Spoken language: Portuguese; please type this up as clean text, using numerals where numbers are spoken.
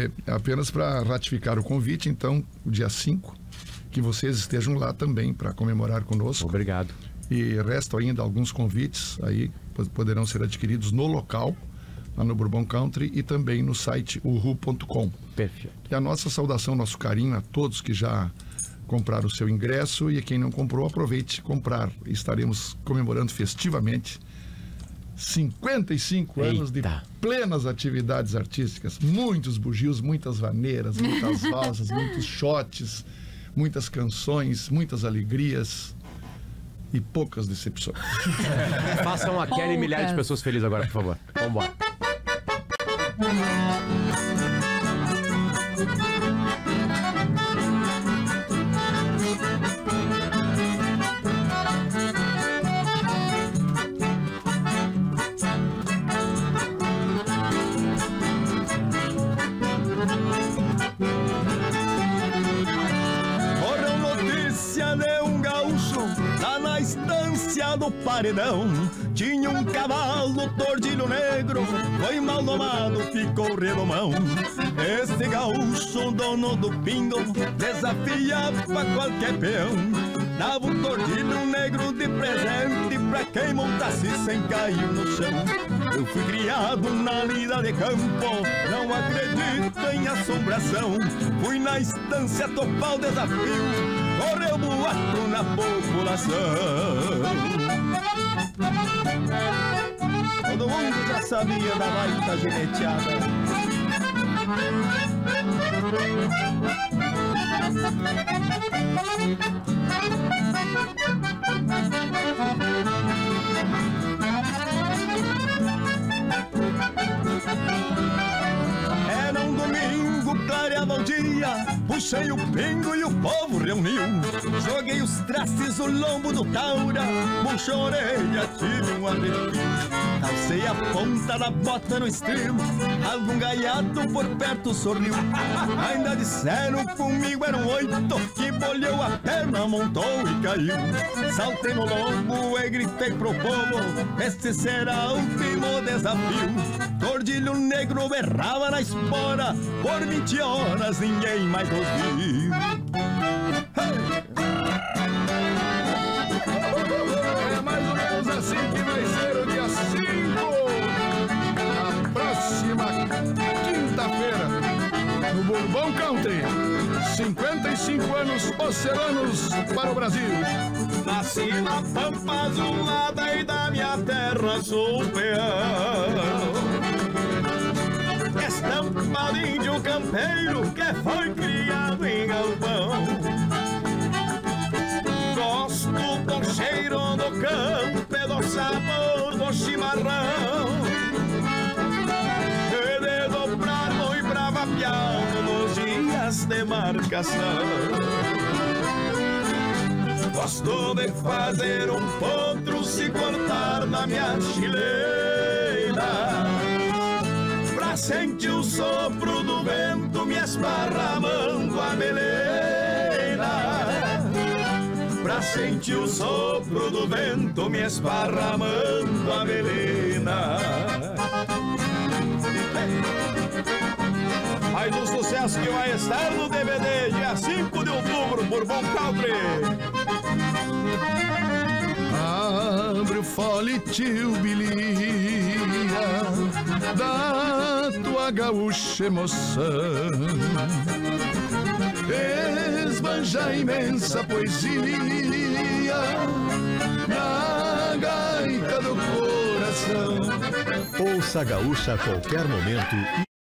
apenas para ratificar o convite, então, o dia 5, que vocês estejam lá também para comemorar conosco. Obrigado. E restam ainda alguns convites aí, poderão ser adquiridos no local, lá no Bourbon Country, e também no site uhu.com. Perfeito. E a nossa saudação, nosso carinho a todos que já compraram o seu ingresso, e quem não comprou, aproveite comprar. Estaremos comemorando festivamente 55 anos de plenas atividades artísticas, muitos bugios, muitas vaneiras, muitas valsas, muitos shots, muitas canções, muitas alegrias e poucas decepções. Façam aquela milhares de pessoas felizes agora, por favor. Vamos embora. Do paredão, tinha um cavalo tordilho negro, foi mal domado, ficou redomão. Esse gaúcho, dono do pingo, desafiava qualquer peão. Dava um tordilho negro de presente pra quem montasse sem cair no chão. Eu fui criado na lida de campo, não acredito em assombração. Fui na estância topar o desafio, correu boato na população. Todo mundo já sabia da baita gineteada. Era um domingo, clareava o dia, puxei o pingo e o povo reuniu. Joguei os trastes, o lombo do taura, puxou a orelha, tive um arrepio. Calcei a ponta da bota no estribo, algum gaiato por perto sorriu. Ainda disseram comigo eram 8, que bolhou a perna, montou e caiu. Saltei no lombo e gritei pro povo, este será o último desafio. Tordilho negro berrava na espora, por 20 horas ninguém mais nos viu. É mais ou menos assim que vai ser o dia 5, na próxima quinta-feira, no Bourbon Country. 55 anos oceanos para o Brasil. Nasci na pampa azulada e da minha terra sou peão. Estampa de índio campeiro que foi criado em galpão. Gosto do cheiro do campo e do sabor do chimarrão, e de dobrar boi brava piano nos dias de marcação. Gosto de fazer um potro se cortar na minha chileira, pra sentir o sopro do vento me esparramando a meleira. Pra sentir o sopro do vento me esparramando a melena. Mais um sucesso que vai estar no DVD dia 5 de outubro, Bourbon Country. Abre o fole, tio Bilia, da tua gaúcha emoção. Esbanja a imensa poesia na gaita do coração. Ouça a gaúcha a qualquer momento.